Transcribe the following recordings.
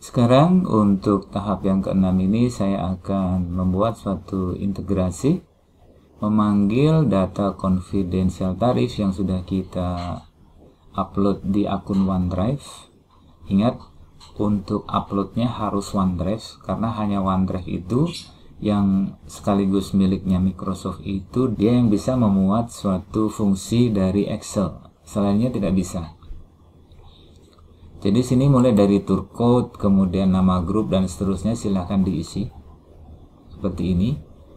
Sekarang untuk tahap yang keenam ini saya akan membuat suatu integrasi, memanggil data confidential tarif yang sudah kita upload di akun OneDrive. Ingat, untuk uploadnya harus OneDrive, karena hanya OneDrive itu yang sekaligus miliknya Microsoft itu dia yang bisa memuat suatu fungsi dari Excel, selainnya tidak bisa. Jadi sini mulai dari turcode, kemudian nama grup dan seterusnya silahkan diisi seperti ini.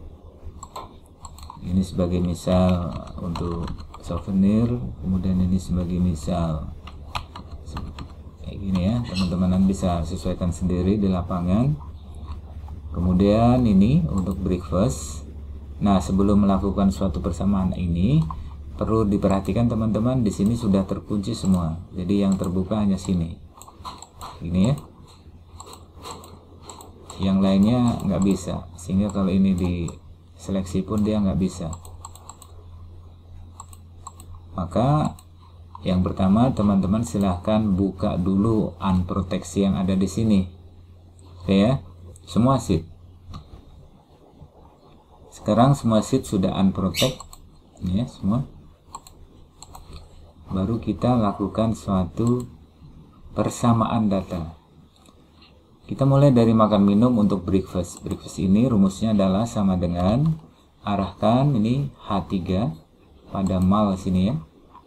Ini sebagai misal untuk souvenir, kemudian ini sebagai misal kayak gini ya, teman-teman bisa sesuaikan sendiri di lapangan. Kemudian ini untuk breakfast. Nah, sebelum melakukan suatu persamaan ini perlu diperhatikan teman-teman, di sini sudah terkunci semua. Jadi yang terbuka hanya sini. Ini ya. Yang lainnya nggak bisa. Sehingga kalau ini diseleksi pun dia nggak bisa. Maka yang pertama teman-teman silahkan buka dulu unproteksi yang ada di sini. Oke ya. Semua sheet. Sekarang semua sheet sudah unprotect. Ini ya semua. Baru kita lakukan suatu persamaan data. Kita mulai dari makan minum untuk breakfast. Breakfast ini rumusnya adalah sama dengan arahkan ini H3 pada mal sini ya.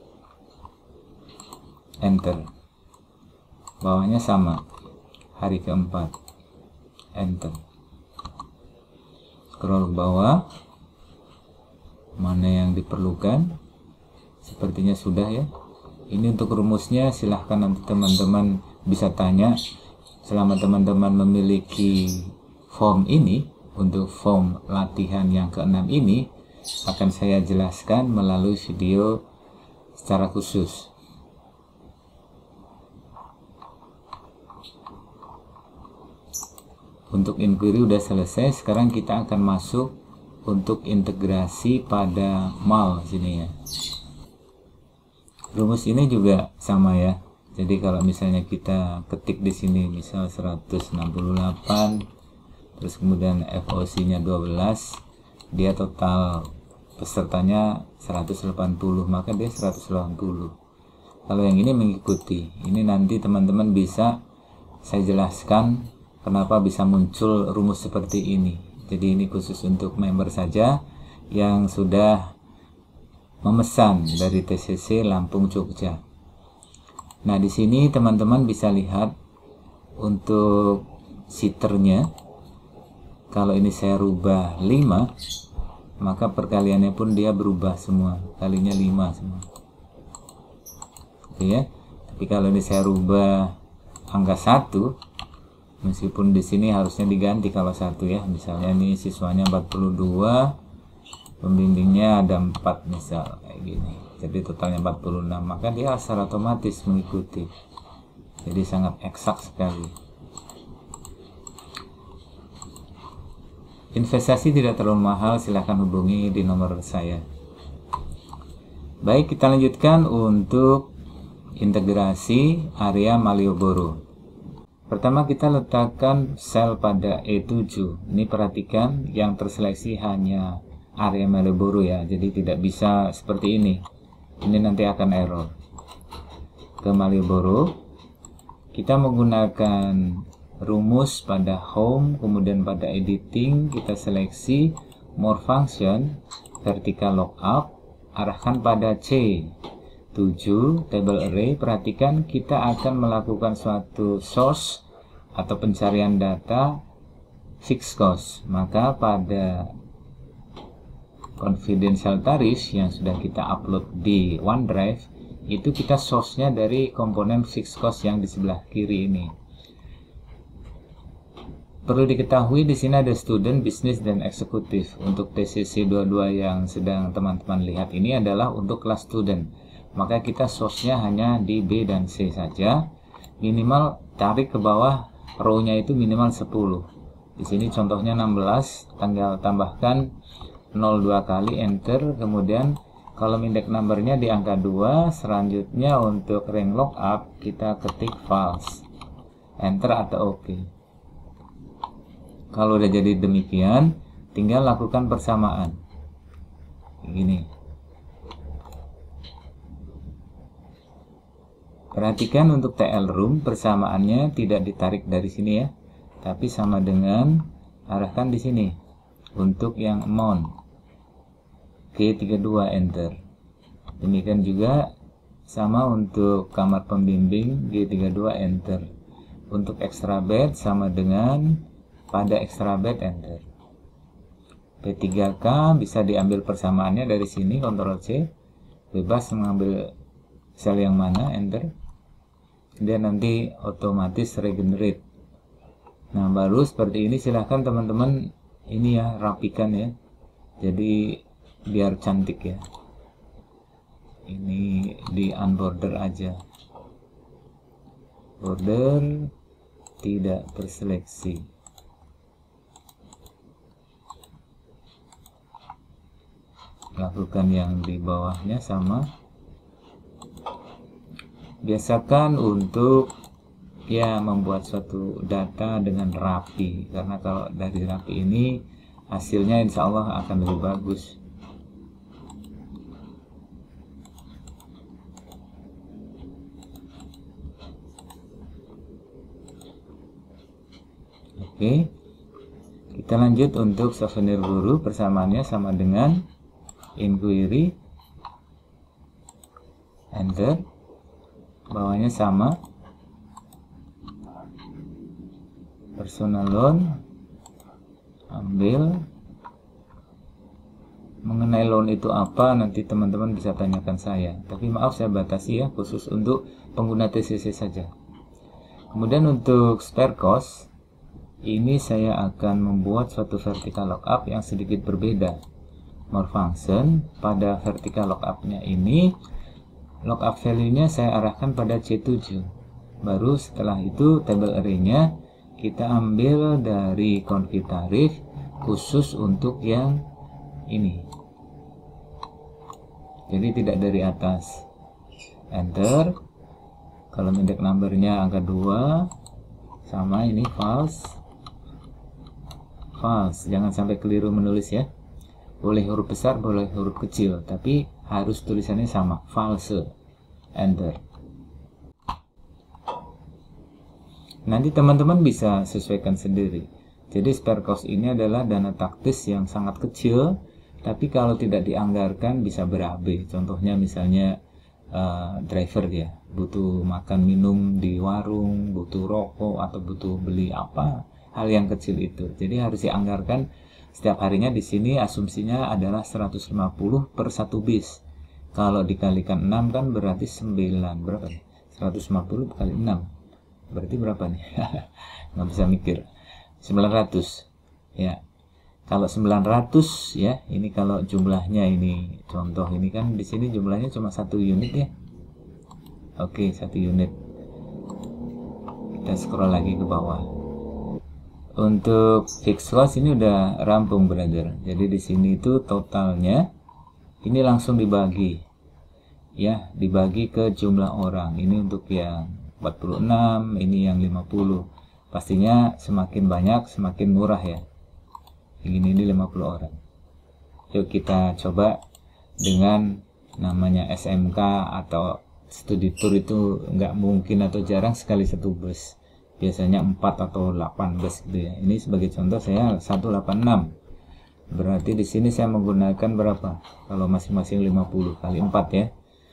Enter. Bawahnya sama. Hari keempat. Enter. Scroll ke bawah. Mana yang diperlukan? Sepertinya sudah ya. Ini untuk rumusnya silahkan nanti teman-teman bisa tanya. Selama teman-teman memiliki form ini, untuk form latihan yang keenam ini akan saya jelaskan melalui video secara khusus. Untuk inquiry udah selesai. Sekarang kita akan masuk untuk integrasi pada mal sini ya. Rumus ini juga sama ya. Jadi kalau misalnya kita ketik di sini misal 168, terus kemudian FOC-nya 12, dia total pesertanya 180, maka dia 180. Kalau yang ini mengikuti. Ini nanti teman-teman bisa saya jelaskan kenapa bisa muncul rumus seperti ini. Jadi ini khusus untuk member saja yang sudah memesan dari TCC Lampung Jogja. Nah, di sini teman-teman bisa lihat untuk sitternya. Kalau ini saya rubah 5, maka perkaliannya pun dia berubah semua. Kalinya 5 semua. Oke ya. Tapi kalau ini saya rubah angka 1, meskipun di sini harusnya diganti kalau 1 ya. Misalnya ini siswanya 42, pembimbingnya ada 4 misal kayak gini, jadi totalnya 46, maka dia secara otomatis mengikuti. Jadi sangat eksak sekali. Investasi tidak terlalu mahal, silahkan hubungi di nomor saya. Baik, kita lanjutkan untuk integrasi area Malioboro. Pertama kita letakkan sel pada E7. Ini perhatikan yang terseleksi hanya area Malioboro ya, jadi tidak bisa seperti ini. Ini nanti akan error. Ke Malioboro kita menggunakan rumus pada home, kemudian pada editing kita seleksi more function, vertical lookup, arahkan pada C7 table array. Perhatikan kita akan melakukan suatu source atau pencarian data fixed cost, maka pada confidential tarif yang sudah kita upload di OneDrive itu kita source-nya dari komponen fixed cost yang di sebelah kiri ini. Perlu diketahui di sini ada student, business dan eksekutif. Untuk TCC 22 yang sedang teman-teman lihat ini adalah untuk kelas student. Maka kita source-nya hanya di B dan C saja. Minimal tarik ke bawah row-nya itu minimal 10. Di sini contohnya 16, tinggal tambahkan 02 kali enter, kemudian kolom index numbernya di angka 2. Selanjutnya untuk rank lookup kita ketik false. enter atau oke. Kalau udah jadi demikian, tinggal lakukan persamaan. Gini. Perhatikan untuk TL room persamaannya tidak ditarik dari sini ya, tapi sama dengan arahkan di sini. Untuk yang amount G32 enter. Demikian juga sama untuk kamar pembimbing G32 enter. Untuk extra bed sama dengan pada extra bed enter. P3K bisa diambil persamaannya dari sini, Ctrl C, bebas mengambil sel yang mana, enter. Dia nanti otomatis regenerate. Nah, baru seperti ini silahkan teman-teman ini ya, rapikan ya. Jadi biar cantik ya. Ini di unborder aja. Border tidak terseleksi. Lakukan yang di bawahnya sama. Biasakan untuk ya membuat suatu data dengan rapi, karena kalau dari rapi ini hasilnya insya Allah akan lebih bagus. Oke, kita lanjut untuk souvenir guru. Persamaannya sama dengan inquiry, enter. Bawahnya sama, personal loan, ambil. Mengenai loan itu apa, nanti teman-teman bisa tanyakan saya, tapi maaf saya batasi ya, khusus untuk pengguna TCC saja. Kemudian untuk spare cost, ini saya akan membuat suatu vertical lookup yang sedikit berbeda. More function, pada vertical lookup-nya ini lookup value-nya saya arahkan pada C7. Baru setelah itu table array-nya kita ambil dari config tarif khusus untuk yang ini. Jadi tidak dari atas. Enter. Kalau index number-nya angka 2 sama ini false. False. Jangan sampai keliru menulis ya. Boleh huruf besar, boleh huruf kecil, tapi harus tulisannya sama, false. Enter. Nanti teman-teman bisa sesuaikan sendiri. Jadi spare cost ini adalah dana taktis yang sangat kecil, tapi kalau tidak dianggarkan bisa berabe. Contohnya misalnya driver ya, butuh makan minum di warung, butuh rokok atau butuh beli apa, hal yang kecil itu. Jadi harus dianggarkan setiap harinya. Di sini asumsinya adalah 150 per 1 bis. Kalau dikalikan 6 kan berarti 9. Berapa nih? 150 kali 6. Berarti berapa nih? Nggak bisa mikir. 900. Ya. Kalau 900 ya, ini kalau jumlahnya ini contoh ini kan di sini jumlahnya cuma 1 unit ya. Oke, 1 unit. Kita scroll lagi ke bawah. Untuk fixed cost ini udah rampung, brother. Jadi di sini itu totalnya ini langsung dibagi. Ya, dibagi ke jumlah orang. Ini untuk yang 46, ini yang 50. Pastinya semakin banyak semakin murah ya. Ini 50 orang. Yuk kita coba dengan namanya SMK atau studi tour. Itu nggak mungkin atau jarang sekali satu bus. Biasanya 4 atau 8 bus gitu ya. Ini sebagai contoh saya 186. Berarti di sini saya menggunakan berapa? Kalau masing-masing 50 kali 4 ya.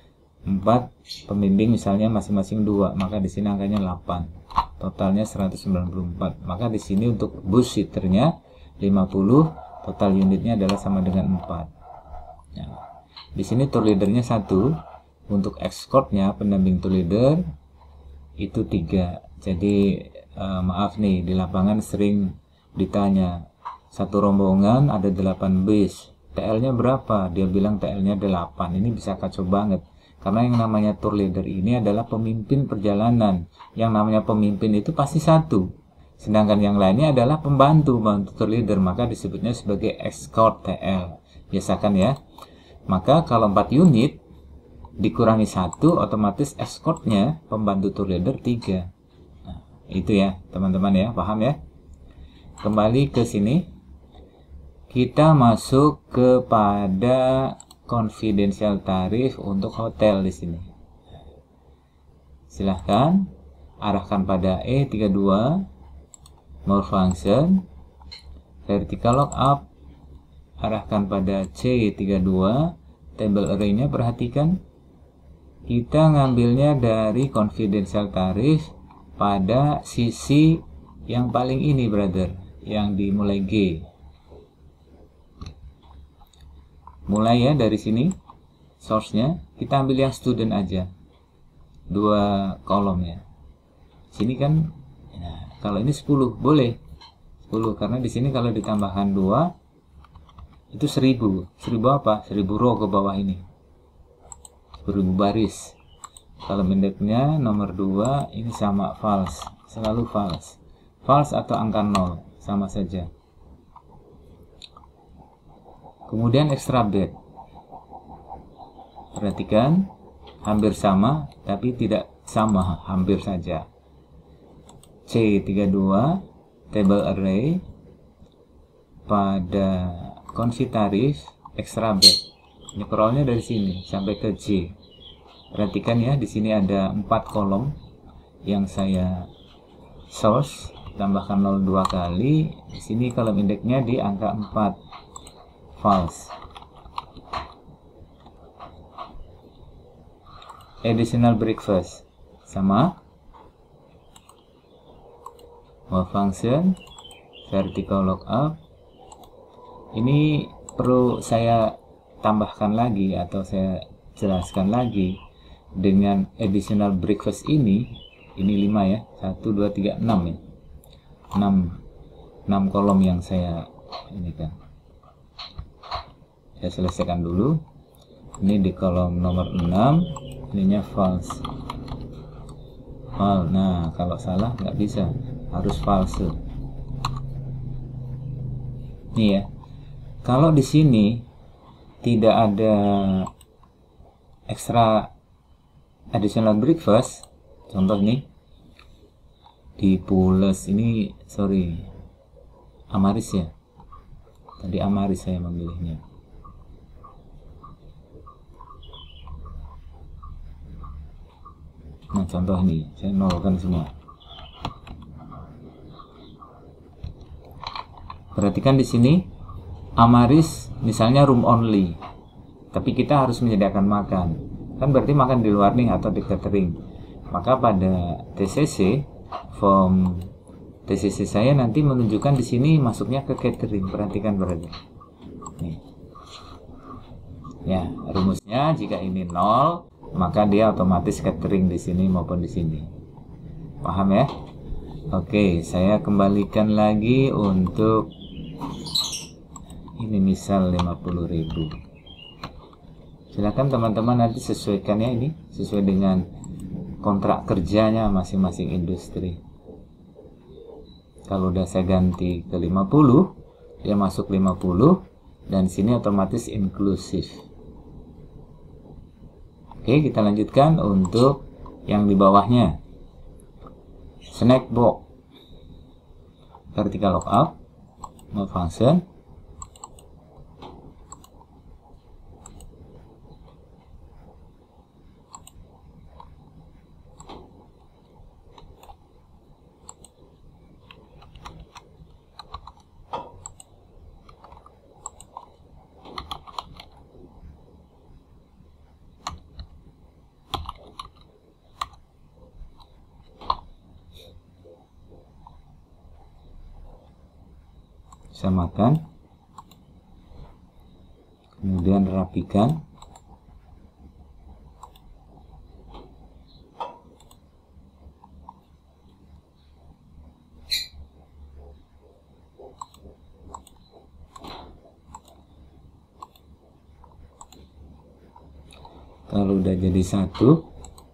4 pembimbing misalnya masing-masing 2, maka di sini angkanya 8. Totalnya 194. Maka di sini untuk bus seaternya 50, total unitnya adalah sama dengan 4. Nah, di sini tour leadernya 1, untuk escortnya pendamping tour leader itu 3. Jadi maaf nih, di lapangan sering ditanya, satu rombongan ada 8 bis, TL-nya berapa? Dia bilang TL-nya 8. Ini bisa kacau banget, karena yang namanya tour leader ini adalah pemimpin perjalanan. Yang namanya pemimpin itu pasti 1. Sedangkan yang lainnya adalah pembantu tour leader, maka disebutnya sebagai escort TL. Biasakan ya. Maka kalau 4 unit dikurangi 1, otomatis escortnya pembantu tour leader 3. Nah, Itu ya teman-teman ya, paham ya. Kembali ke sini, kita masuk kepada confidential tarif untuk hotel di sini. Silahkan arahkan pada E32, more function, vertical lookup, arahkan pada C32, table array-nya perhatikan. Kita ngambilnya dari confidential tarif pada sisi yang paling ini brother, yang dimulai G. Mulai ya dari sini, source-nya, kita ambil yang student aja. 2 kolom ya. Sini kan, nah, kalau ini 10, boleh. 10, karena di sini kalau ditambahkan 2, itu 1000. 1000 apa? 1000 row ke bawah ini. 1000 baris. Kalau indexnya nomor 2 ini sama false, selalu false. False atau angka 0 sama saja. Kemudian extra bed. Perhatikan hampir sama tapi tidak sama, hampir saja. C32 table array pada konfi tarif extra bed. Ini scrollnya dari sini sampai ke J. Perhatikan ya, di sini ada 4 kolom yang saya source, tambahkan 0 2 kali. Di sini kolom indeksnya di angka 4, false. Additional breakfast sama more function, vertical lookup. Ini perlu saya tambahkan lagi atau saya jelaskan lagi dengan additional breakfast ini 5 ya, 1 2 3 6 ya, 6 kolom yang saya ini kan, saya selesaikan dulu. Ini di kolom nomor 6 ininya false. Nah kalau salah nggak bisa, harus false. Nih ya, kalau di sini tidak ada extra additional breakfast, contoh nih di Pules ini, sorry, Amaris ya, tadi Amaris saya memilihnya. Nah contoh nih, saya nolkan semua. Perhatikan di sini Amaris misalnya room only, tapi kita harus menyediakan makan, kan berarti makan di luar nih atau di catering. Maka pada TCC, form TCC saya nanti menunjukkan di sini masuknya ke catering. Perhatikan berarti nih ya, rumusnya jika ini 0 maka dia otomatis catering di sini maupun di sini. Paham ya? Oke, saya kembalikan lagi untuk ini misal 50.000. Silakan teman-teman nanti sesuaikan ya, ini sesuai dengan kontrak kerjanya masing-masing industri. Kalau udah saya ganti ke 50, dia masuk 50 dan sini otomatis inklusif. Oke, kita lanjutkan untuk yang di bawahnya. Snack box, vertical lookup, no function. Samakan, kemudian rapikan. Kalau udah jadi satu,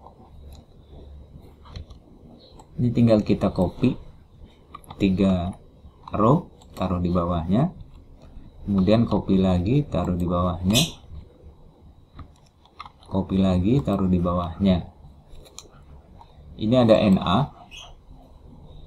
ini tinggal kita copy 3 row, taruh di bawahnya, kemudian copy lagi, taruh di bawahnya, copy lagi, taruh di bawahnya. Ini ada NA,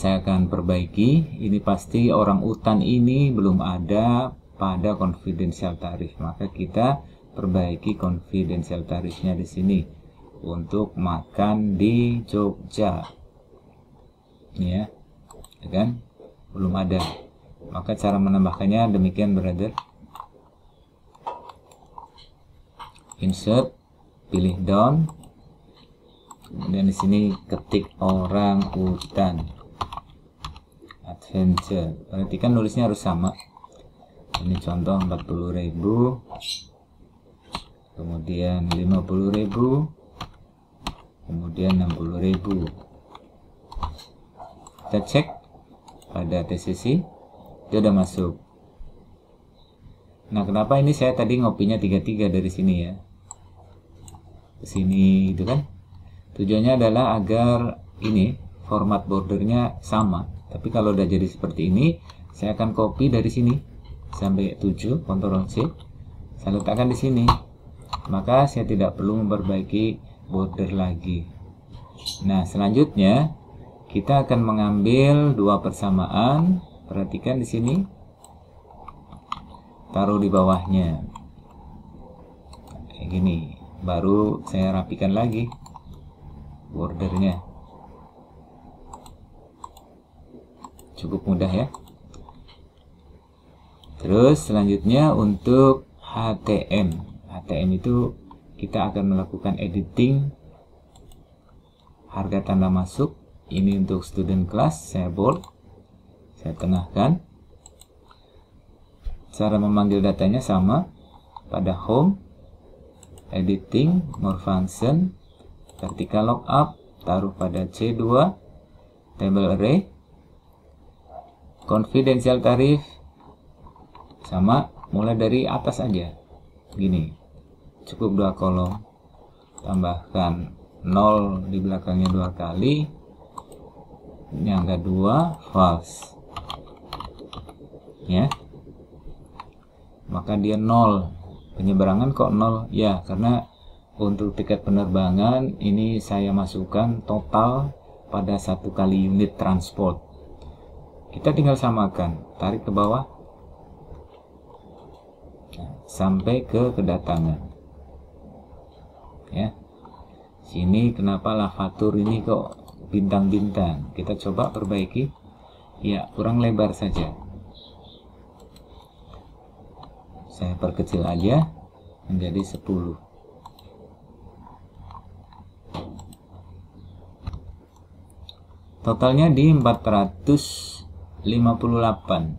saya akan perbaiki. Ini pasti orang utan ini belum ada pada confidential tarif, maka kita perbaiki confidential tarifnya di sini untuk makan di Jogja, ya kan belum ada, maka cara menambahkannya demikian, brother. Insert, pilih down, kemudian di sini ketik orang utan adventure. Perhatikan nulisnya harus sama. Ini contoh 40.000, kemudian 50.000, kemudian 60.000. Kita cek pada TCC, itu udah masuk. Nah, kenapa ini saya tadi ngopinya 33 dari sini ya ke sini, itu kan tujuannya adalah agar ini format bordernya sama. Tapi kalau udah jadi seperti ini, saya akan copy dari sini sampai 7, Ctrl C, saya letakkan di sini, maka saya tidak perlu memperbaiki border lagi. Nah, selanjutnya kita akan mengambil dua persamaan. Perhatikan di sini, taruh di bawahnya kayak gini, baru saya rapikan lagi bordernya. Cukup mudah ya. Terus selanjutnya untuk HTM itu kita akan melakukan editing harga tanda masuk. Ini untuk student class, saya bold, saya tengahkan. Cara memanggil datanya sama, pada home, editing, more function, vertical lookup, taruh pada C2, table array, confidential tarif, sama, mulai dari atas aja, gini, cukup 2 kolom, tambahkan 0 di belakangnya 2 kali, ini angka 2, false, ya, maka dia 0. Penyeberangan kok 0? Ya, karena untuk tiket penerbangan ini saya masukkan total pada 1 kali unit transport. Kita tinggal samakan, tarik ke bawah sampai ke kedatangan, ya. Sini kenapa lavatur ini kok bintang-bintang? Kita coba perbaiki. Ya, kurang lebar saja, saya perkecil aja menjadi 10. Totalnya di 458.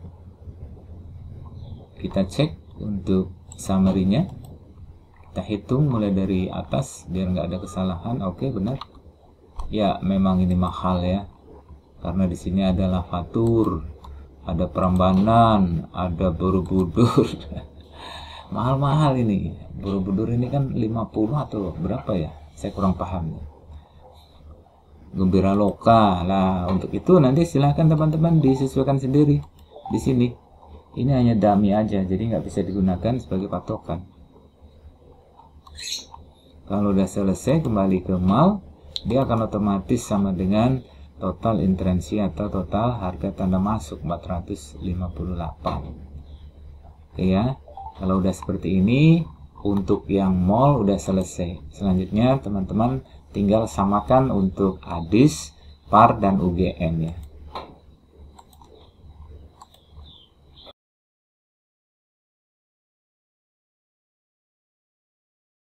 Kita cek untuk summary-nya, kita hitung mulai dari atas biar nggak ada kesalahan. Oke, benar ya, memang ini mahal ya, karena di sini ada lavatur, ada Prambanan, ada Borobudur. Mahal-mahal ini. Borobudur ini kan 50 atau berapa ya, saya kurang paham. Gembira Loka lah, untuk itu nanti silahkan teman-teman disesuaikan sendiri. Di sini ini hanya dummy aja, jadi nggak bisa digunakan sebagai patokan. Kalau udah selesai, kembali ke mal, dia akan otomatis sama dengan total intrensi atau total harga tanda masuk 458. Oke ya, kalau udah seperti ini, untuk yang mall udah selesai. Selanjutnya teman-teman tinggal samakan untuk hadis, par, dan UGM ya.